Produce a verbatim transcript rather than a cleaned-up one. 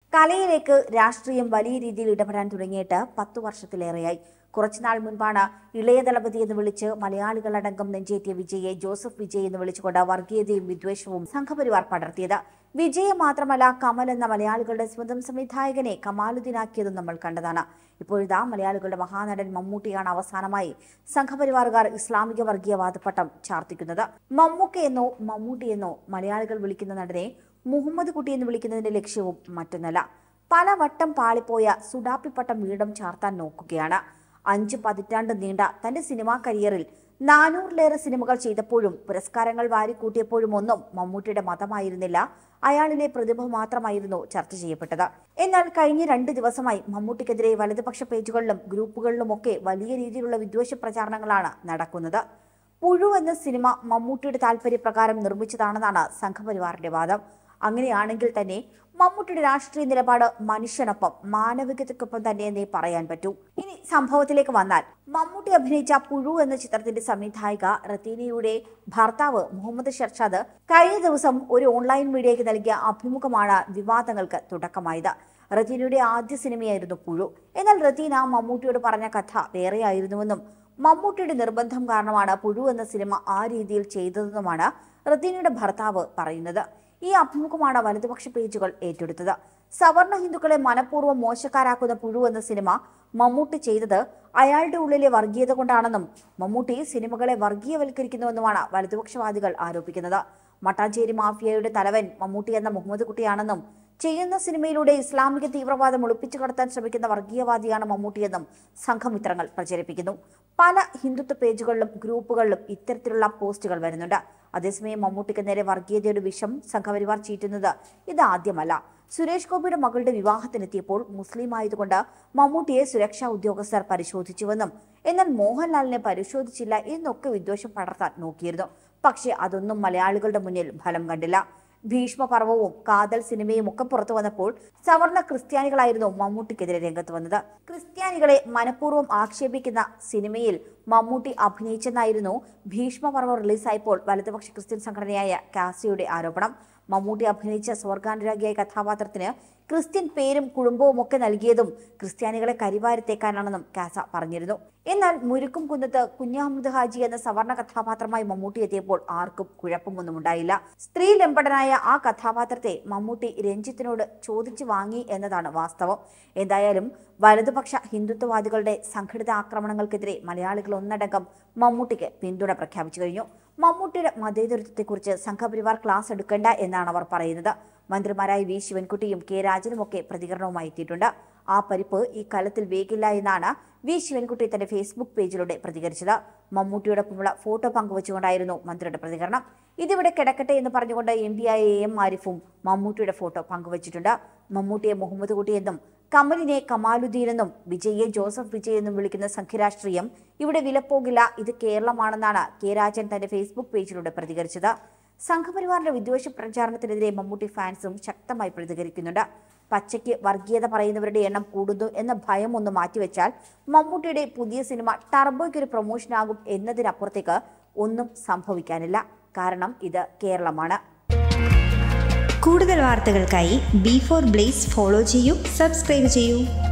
കലയിലേക്ക് രാഷ്ട്രീയം വലിയ രീതിയിൽ ഇടപെടാൻ തുടങ്ങിയിട്ട് പത്തു വർഷത്തിലേറെയായി. കുറച്ചുനാൾ മുൻപാണ് ഇളയ ദളപതി എന്ന് വിളിച്ച് മലയാളികളടങ്കം നെഞ്ചേറ്റിയ വിജയെ ജോസഫ് വിജയ് എന്ന് വിളിച്ചുകൊണ്ട് വർഗീയതയും വിദ്വേഷവും സംഘപരിവാർ പടർത്തിയത്. വിജയെ മാത്രമല്ല, കമൽ എന്ന മലയാളികളുടെ സ്വന്തം സംവിധായകനെ കമാലുദ്ദീനാക്കിയതും നമ്മൾ കണ്ടതാണ്. ഇപ്പോഴിതാ മലയാളികളുടെ മഹാനടൻ മമ്മൂട്ടിയാണ് അവസാനമായി സംഘപരിവാറുകാർ ഇസ്ലാമിക വർഗീയവാദപ്പട്ടം ചാർത്തിക്കുന്നത്. മമ്മൂക്കയെന്നോ മമ്മൂട്ടിയെന്നോ മലയാളികൾ വിളിക്കുന്ന നടനെ മുഹമ്മദ് കുട്ടി എന്ന് വിളിക്കുന്നതിന്റെ ലക്ഷ്യവും മറ്റൊന്നല്ല. പലവട്ടം പാളിപ്പോയ സുഡാപ്പിപ്പട്ടം വീണ്ടും ചാർത്താൻ നോക്കുകയാണ്. അഞ്ച് പതിറ്റാണ്ട് നീണ്ട തന്റെ സിനിമാ കരിയറിൽ നാനൂറിലേറെ സിനിമകൾ ചെയ്തപ്പോഴും പുരസ്കാരങ്ങൾ വാരിക്കൂട്ടിയപ്പോഴും ഒന്നും മമ്മൂട്ടിയുടെ മതമായിരുന്നില്ല, അയാളിലെ പ്രതിഭ മാത്രമായിരുന്നു ചർച്ച ചെയ്യപ്പെട്ടത്. എന്നാൽ കഴിഞ്ഞ രണ്ട് ദിവസമായി മമ്മൂട്ടിക്കെതിരെ വലതുപക്ഷ പേജുകളിലും ഗ്രൂപ്പുകളിലുമൊക്കെ വലിയ രീതിയിലുള്ള വിദ്വേഷ പ്രചാരണങ്ങളാണ് നടക്കുന്നത്. പുഴു എന്ന സിനിമ മമ്മൂട്ടിയുടെ താല്പര്യപ്രകാരം നിർമ്മിച്ചതാണെന്നാണ് സംഘപരിവാറിന്റെ വാദം. അങ്ങനെയാണെങ്കിൽ തന്നെ മമ്മൂട്ടിയുടെ രാഷ്ട്രീയ നിലപാട് മനുഷ്യനൊപ്പം മാനവികതയ്ക്കൊപ്പം തന്നെയെന്നേ പറയാൻ പറ്റൂ. ഇനി സംഭവത്തിലേക്ക് വന്നാൽ, മമ്മൂട്ടി അഭിനയിച്ച പുഴു എന്ന ചിത്രത്തിന്റെ സംവിധായിക റത്തീനയുടെ ഭർത്താവ് മുഹമ്മദ് ഷർഷാദ് കഴിഞ്ഞ ദിവസം ഒരു ഓൺലൈൻ മീഡിയയ്ക്ക് നൽകിയ അഭിമുഖമാണ് വിവാദങ്ങൾക്ക് തുടക്കമായത്. റത്തീനയുടെ ആദ്യ സിനിമയായിരുന്നു പുഴു. എന്നാൽ റത്തീന മമ്മൂട്ടിയോട് പറഞ്ഞ കഥ വേറെയായിരുന്നുവെന്നും മമ്മൂട്ടിയുടെ നിർബന്ധം കാരണമാണ് പുഴു എന്ന സിനിമ ആ രീതിയിൽ ചെയ്തതെന്നുമാണ് റത്തീനയുടെ ഭർത്താവ് പറയുന്നത്. ഈ അഭിമുഖമാണ് വലതുപക്ഷ പേജുകൾ ഏറ്റെടുത്തത്. സവർണ ഹിന്ദുക്കളെ മനഃപൂർവ്വം മോശക്കാരാക്കുന്ന പുഴു എന്ന സിനിമ മമ്മൂട്ടി ചെയ്തത് അയാളുടെ ഉള്ളിലെ വർഗീയത കൊണ്ടാണെന്നും മമ്മൂട്ടി സിനിമകളെ വർഗീയവൽക്കരിക്കുന്നുവെന്നുമാണ് വലതുപക്ഷവാദികൾ ആരോപിക്കുന്നത്. മട്ടാഞ്ചേരി മാഫിയയുടെ തലവൻ മമ്മൂട്ടി എന്ന മുഹമ്മദ് കുട്ടിയാണെന്നും ചെയ്യുന്ന സിനിമയിലൂടെ ഇസ്ലാമിക തീവ്രവാദം ഒളിപ്പിച്ചു കടത്താൻ ശ്രമിക്കുന്ന വർഗീയവാദിയാണ് മമ്മൂട്ടിയെന്നും സംഘമിത്രങ്ങൾ പ്രചരിപ്പിക്കുന്നു. പല ഹിന്ദുത്വ പേജുകളിലും ഗ്രൂപ്പുകളിലും ഇത്തരത്തിലുള്ള പോസ്റ്റുകൾ വരുന്നുണ്ട്. അതേസമയം മമ്മൂട്ടിക്ക് നേരെ വർഗീയതയുടെ വിഷം സംഘപരിവാർ ചീറ്റുന്നത് ഇതാദ്യമല്ല. സുരേഷ് ഗോപിയുടെ മകളുടെ വിവാഹത്തിനെത്തിയപ്പോൾ മുസ്ലിം ആയതുകൊണ്ട് മമ്മൂട്ടിയെ സുരക്ഷാ ഉദ്യോഗസ്ഥർ പരിശോധിച്ചുവെന്നും എന്നാൽ മോഹൻലാലിനെ പരിശോധിച്ചില്ല എന്നൊക്കെ വിദ്വേഷം പടർത്താൻ നോക്കിയിരുന്നു. പക്ഷേ അതൊന്നും മലയാളികളുടെ മുന്നിൽ ഫലം കണ്ടില്ല. ഭീഷ്മപർവവും കാതൽ സിനിമയും ഒക്കെ പുറത്തു വന്നപ്പോൾ സവർണ ക്രിസ്ത്യാനികളായിരുന്നു മമ്മൂട്ടിക്കെതിരെ രംഗത്ത് വന്നത്. ക്രിസ്ത്യാനികളെ മനഃപൂർവ്വം ആക്ഷേപിക്കുന്ന സിനിമയിൽ മമ്മൂട്ടി അഭിനയിച്ചെന്നായിരുന്നു ഭീഷ്മപർവം റിലീസായപ്പോൾ വലതുപക്ഷ ക്രിസ്ത്യൻ സംഘടനയായ കാസിയുടെ ആരോപണം. മമ്മൂട്ടി അഭിനയിച്ച സ്വർഗാനുരാഗിയായ കഥാപാത്രത്തിന് ക്രിസ്ത്യൻ പേരും കുടുംബവും ഒക്കെ നൽകിയതും ക്രിസ്ത്യാനികളെ കരിവാരിത്തേക്കാനാണെന്നും കാസ പറഞ്ഞിരുന്നു. എന്നാൽ മുരുക്കും കുന്നത്ത് കുഞ്ഞഹമ്മദ് ഹാജി എന്ന സവർണ കഥാപാത്രമായി മമ്മൂട്ടി എത്തിയപ്പോൾ ആർക്കും കുഴപ്പമൊന്നും ഉണ്ടായില്ല. സ്ത്രീലമ്പടനായ ആ കഥാപാത്രത്തെ മമ്മൂട്ടി രഞ്ജിത്തിനോട് ചോദിച്ചു വാങ്ങി എന്നതാണ് വാസ്തവം. എന്തായാലും വലതുപക്ഷ ഹിന്ദുത്വവാദികളുടെ സംഘടിത ആക്രമണങ്ങൾക്കെതിരെ മലയാളികൾ ഒന്നടങ്കം മമ്മൂട്ടിക്ക് പിന്തുണ പ്രഖ്യാപിച്ചു കഴിഞ്ഞു. മമ്മൂട്ടിയുടെ മതേതരത്വത്തെക്കുറിച്ച് സംഘപരിവാർ ക്ലാസ് എടുക്കേണ്ട എന്നാണ് അവർ പറയുന്നത്. മന്ത്രിമാരായ വി ശിവൻകുട്ടിയും കെ രാജനുമൊക്കെ പ്രതികരണവുമായി എത്തിയിട്ടുണ്ട്. ആ പരിപ്പ് ഈ കാലത്തിൽ വേഗില്ല എന്നാണ് വി ശിവൻകുട്ടി തന്റെ ഫേസ്ബുക്ക് പേജിലൂടെ പ്രതികരിച്ചത്. മമ്മൂട്ടിയോടൊപ്പമുള്ള ഫോട്ടോ പങ്കുവച്ചുകൊണ്ടായിരുന്നു മന്ത്രിയുടെ പ്രതികരണം. ഇതിവിടെ കിടക്കട്ടെ എന്ന് പറഞ്ഞുകൊണ്ട് എം പിയായ എ എം ആരിഫും മമ്മൂട്ടിയുടെ ഫോട്ടോ പങ്കുവച്ചിട്ടുണ്ട്. മമ്മൂട്ടിയെ മുഹമ്മദ് കുട്ടി എന്നും കമലിനെ കമാലുദ്ദീൻ എന്നും വിജയെ ജോസഫ് വിജയ് എന്നും വിളിക്കുന്ന സംഘരാഷ്ട്രീയം ഇവിടെ വിലപ്പോകില്ല, ഇത് കേരളമാണെന്നാണ് കെ രാജൻ തന്റെ ഫേസ്ബുക്ക് പേജിലൂടെ പ്രതികരിച്ചത്. സംഘപരിവാറിന്റെ വിദ്വേഷ പ്രചാരണത്തിനെതിരെ മമ്മൂട്ടി ഫാൻസും ശക്തമായി പ്രതികരിക്കുന്നുണ്ട്. പച്ചയ്ക്ക് വർഗീയത പറയുന്നവരുടെ എണ്ണം കൂടുന്നു എന്ന ഭയം ഒന്ന് മാറ്റിവെച്ചാൽ മമ്മൂട്ടിയുടെ പുതിയ സിനിമ ടർബോയ്ക്ക് ഒരു പ്രൊമോഷനാകും എന്നതിനപ്പുറത്തേക്ക് ഒന്നും സംഭവിക്കാനില്ല. കാരണം ഇത് കേരളമാണ്. കൂടുതൽ വാർത്തകൾക്കായി ബി ഫോർ ബ്ലേസ് ഫോളോ ചെയ്യൂ, സബ്സ്ക്രൈബ് ചെയ്യൂ.